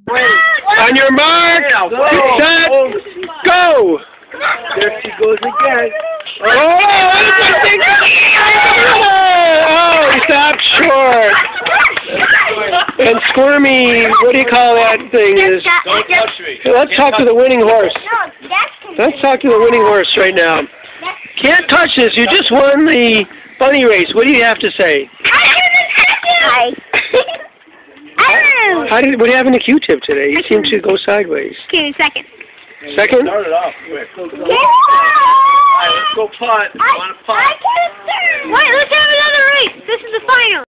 On your mark, set, go! There she goes again. Oh, he stopped short. And Squirmy, what do you call that thing? Is Don't touch me. let's talk to the winning horse. Let's talk to the winning horse right now. Can't touch this. You just won the bunny race. What do you have to say? What do you have in the Q-tip today? You seem to go sideways. Okay, second. Second? Start it off quick. Alright, Alright, let's go putt. Want to putt? Wait, let's have another race. This is the final.